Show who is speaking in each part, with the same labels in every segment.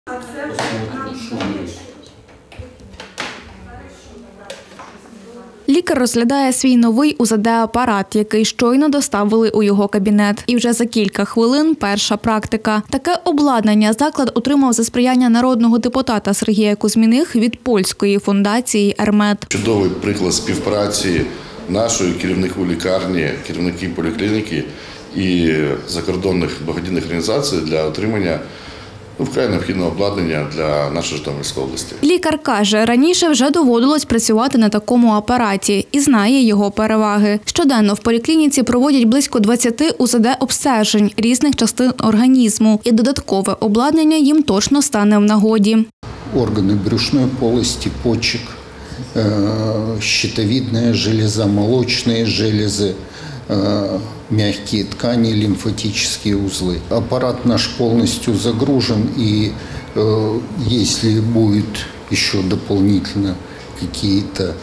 Speaker 1: Лікар розглядає свій новий УЗД-апарат, який щойно доставили у його кабінет. І вже за кілька хвилин перша практика. Таке обладнання заклад отримав за сприяння народного депутата Сергія Кузьміних від польської фундації «Ермет».
Speaker 2: Чудовий приклад співпраці нашої керівників лікарні, керівників поліклініки і закордонних благодійних організацій для отримання вкрай необхідного обладнання для нашої Житомирської області.
Speaker 1: Лікар каже, раніше вже доводилось працювати на такому апараті і знає його переваги. Щоденно в поліклініці проводять близько 20 УЗД-обстежень різних частин організму. І додаткове обладнання їм точно стане в нагоді.
Speaker 3: Органи брюшної полості, почек, щитовидная железа, молочные железы, мягкие ткани, лимфатические узлы. Аппарат наш полностью загружен, и если будет еще дополнительно какие-то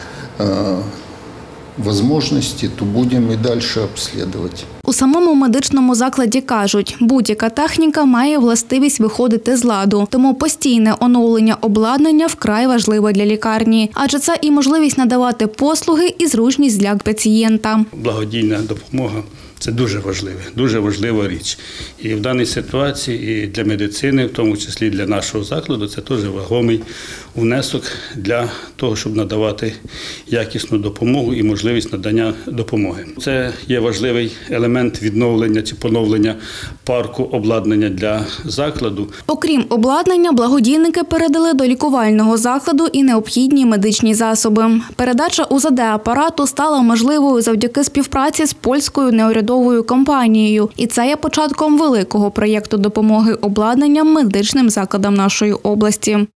Speaker 3: возможности, то будем и дальше обследовать.
Speaker 1: У самому медичному закладі кажуть, будь-яка техніка має властивість виходити з ладу, тому постійне оновлення обладнання вкрай важливе для лікарні, адже це і можливість надавати послуги, і зручність для пацієнта.
Speaker 4: Благодійна допомога – це дуже важлива річ. І в даній ситуації і для медицини, в тому числі і для нашого закладу, це теж вагомий внесок для того, щоб надавати якісну допомогу і можливість надання допомоги. Це є важливий елемент відновлення чи поновлення парку обладнання для закладу.
Speaker 1: Окрім обладнання, благодійники передали до лікувального закладу і необхідні медичні засоби. Передача УЗД-апарату стала можливою завдяки співпраці з польською неурядовою компанією. І це є початком великого проєкту допомоги обладнанням медичним закладам нашої області.